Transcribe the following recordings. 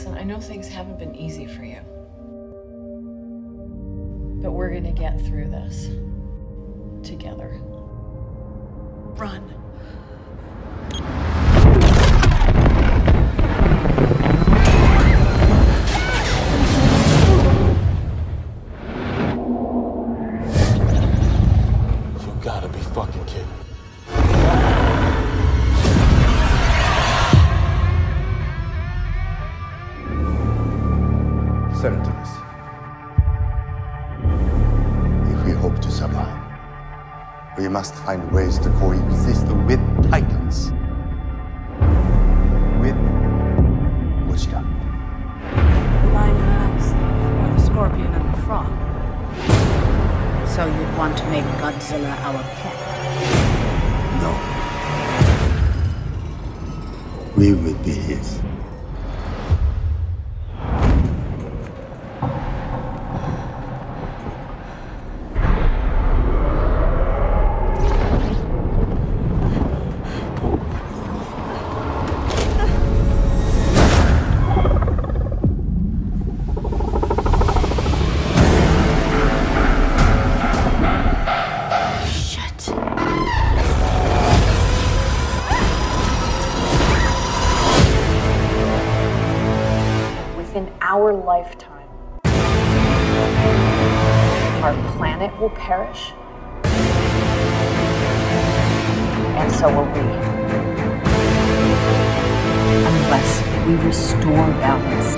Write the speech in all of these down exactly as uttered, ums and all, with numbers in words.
Listen, I know things haven't been easy for you. But we're gonna get through this. Together. Run. You gotta be fucking kidding. Listen to this. If we hope to survive, we must find ways to coexist with Titans. With Godzilla. The lion and the mouse, or the scorpion and the frog. So you'd want to make Godzilla our pet? No. We will be his. Within our lifetime, our planet will perish, and so will we. Unless we restore balance.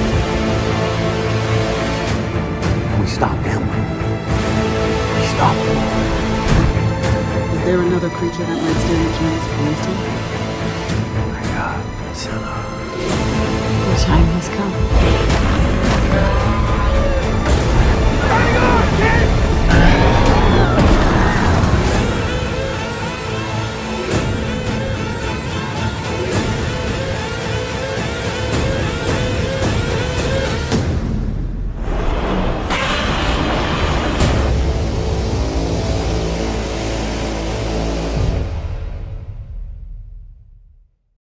We stop him. We stop him. Is there another creature that might stand a chance against him? My God, Godzilla. The time has come.